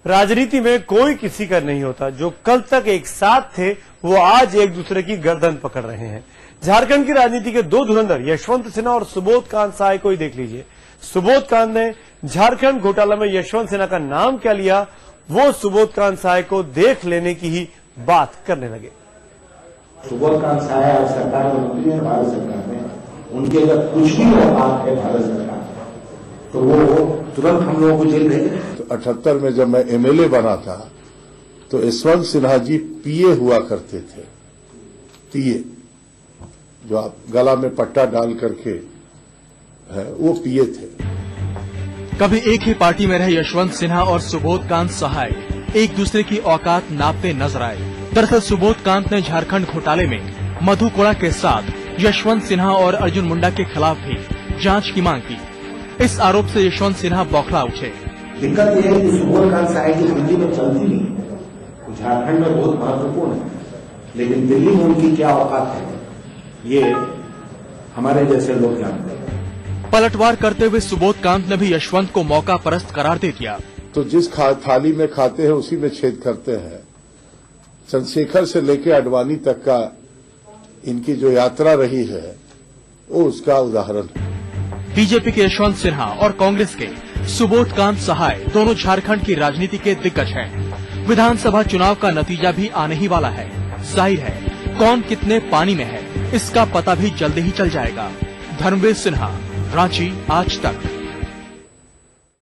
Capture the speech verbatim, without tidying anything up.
राजनीति में कोई किसी का नहीं होता। जो कल तक एक साथ थे वो आज एक दूसरे की गर्दन पकड़ रहे हैं। झारखंड की राजनीति के दो धुरंधर यशवंत सिन्हा और सुबोध कांत सहाय को ही देख लीजिए। सुबोध कांत ने झारखंड घोटाला में यशवंत सिन्हा का नाम क्या लिया, वो सुबोध कांत सहाय को देख लेने की ही बात करने लगे। सुबोध कांत सहाय आज सरकार में मंत्री है, भारत सरकार में, उनके अगर कुछ भी औकात है भारत सरकार तो वो तुरंत हम लोगों को जेल भेजे। तो अठहत्तर में जब मैं एमएलए बना था तो यशवंत सिन्हा जी पीए हुआ करते थे। पीए जो आप गला में पट्टा डाल करके है वो पीए थे। कभी एक ही पार्टी में रहे यशवंत सिन्हा और सुबोध कांत सहाय एक दूसरे की औकात नापते नजर आए। दरअसल सुबोध कांत ने झारखंड घोटाले में मधु कोड़ा के साथ यशवंत सिन्हा और अर्जुन मुंडा के खिलाफ भी जांच की मांग की। इस आरोप से यशवंत सिन्हा बौखला उठे। दिक्कत यह है कि सुबोध कांत सहाय की दिल्ली में चलती नहीं है, झारखंड में बहुत महत्वपूर्ण है, लेकिन दिल्ली में उनकी क्या औकात है ये हमारे जैसे लोग जानते हैं। पलटवार करते हुए सुबोध कांत ने भी यशवंत को मौका परस्त करार दे दिया। तो जिस थाली में खाते हैं उसी में छेद करते हैं। चंद्रशेखर से लेकर आडवाणी तक का इनकी जो यात्रा रही है वो उसका उदाहरण है। बीजेपी के यशवंत सिन्हा और कांग्रेस के सुबोध कांत सहाय दोनों झारखंड की राजनीति के दिग्गज हैं। विधानसभा चुनाव का नतीजा भी आने ही वाला है। जाहिर है कौन कितने पानी में है इसका पता भी जल्दी ही चल जाएगा। धर्मवीर सिन्हा, रांची, आज तक।